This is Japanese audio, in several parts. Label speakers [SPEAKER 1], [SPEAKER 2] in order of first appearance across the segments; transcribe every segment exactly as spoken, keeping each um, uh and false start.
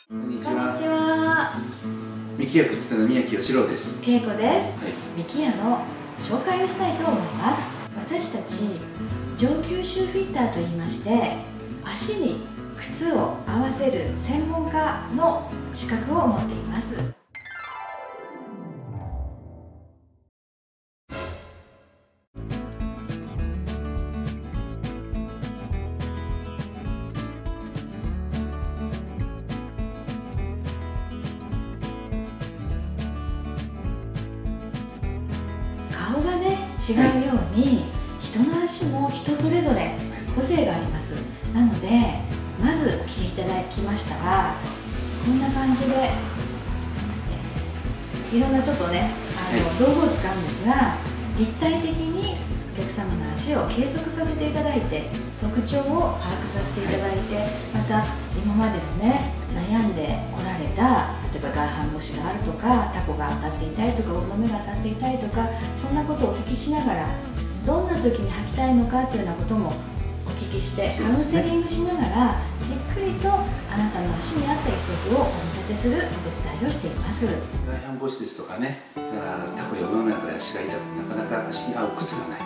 [SPEAKER 1] こんにちは。ミキヤ靴店の宮城義郎です。
[SPEAKER 2] 恵子です。
[SPEAKER 1] はい、
[SPEAKER 2] ミキヤの紹介をしたいと思います。私たち上級シューフィッターと言いまして、足に靴を合わせる専門家の資格を持っています。顔がね違うように、人の足も人それぞれ個性があります。なのでまず着ていただきましたら、こんな感じでいろんなちょっとねあの、はい、道具を使うんですが、立体的にお客様の足を計測させていただいて、特徴を把握させていただいて、また今までのね悩んでこられた、例えば外反母趾があるとか、タコが当たっていたりとか、大の目が当たっていたりとか、そんなことをお聞きしながら、どんな時に履きたいのかというようなこともお聞きして、カウンセリングしながらじっくりとあなたの足に合った義足をお見立てするお手伝いをしています。
[SPEAKER 1] 外反母趾ですとかね、タコや大の目から足が痛くてなかなか足に合う靴がない、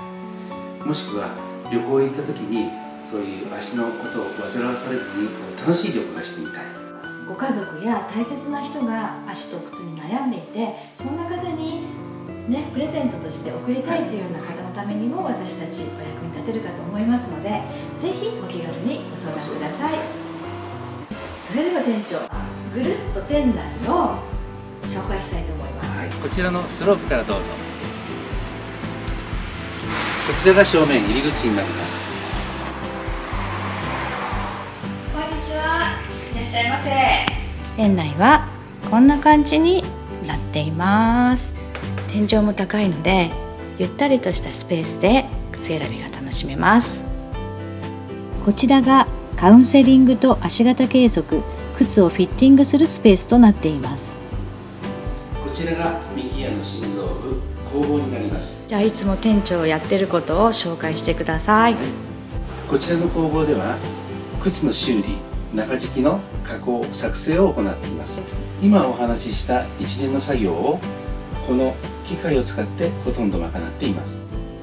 [SPEAKER 1] もしくは旅行へ行った時にそういう足のことを煩わされずに楽しい旅行がしてみたい。
[SPEAKER 2] ご家族や大切な人が足と靴に悩んでいて、そんな方にね、プレゼントとして贈りたいというような方のためにも私たちお役に立てるかと思いますので、ぜひお気軽にご相談ください。それでは店長、ぐるっと店内を紹介したいと思います。
[SPEAKER 1] はい、こちらのスロープからどうぞ。こちらが正面入り口になります。
[SPEAKER 2] こんにちは、いらっしゃいませ。店内はこんな感じになっています。天井も高いので、ゆったりとしたスペースで靴選びが楽しめます。こちらがカウンセリングと足型計測、靴をフィッティングするスペースとなっています。
[SPEAKER 1] こちらがミキヤの心臓部、工房になります。
[SPEAKER 2] じゃあいつも店長やってることを紹介してください。はい、
[SPEAKER 1] こちらの工房では靴の修理、中敷きの加工、作成を行っています。今お話しした一連の作業をこの機械を使ってほとんど賄っています。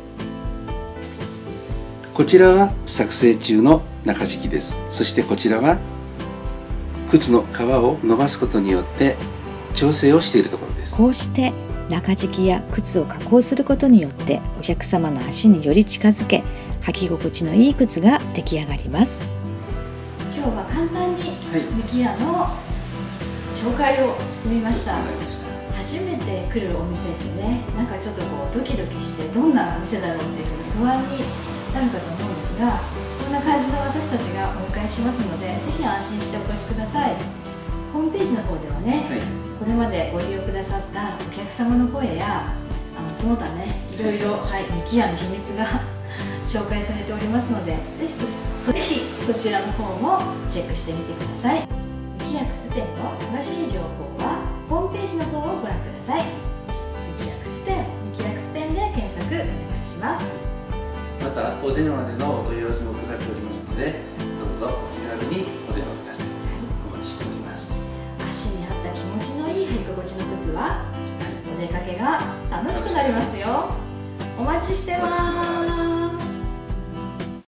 [SPEAKER 1] こちらは作成中の中敷きです。そしてこちらは靴の皮を伸ばすことによって調整をしているところです。
[SPEAKER 2] こうして中敷きや靴を加工することによってお客様の足により近づけ、履き心地のいい靴が出来上がります。今日は簡単にミキヤの紹介をしてみました。はい、初めて来るお店ってね、なんかちょっとこうドキドキして、どんな店だろうっていうふうに不安になるかと思うんですが、こんな感じの私たちがお迎えしますので、ぜひ安心してお越しください。ホームページの方ではね、はい、これまでご利用くださったお客様の声や、あのその他ね、いろいろ、はい、ミキヤの秘密が紹介されておりますので、ぜひ そ, ぜひそちらの方もチェックしてみてください。ミキヤ靴店の詳しい情報はホームページの方をご覧ください。ミキヤ靴店、ミキヤ靴店で検索お願いします。
[SPEAKER 1] またお電話でのお問い合わせも伺っておりますので、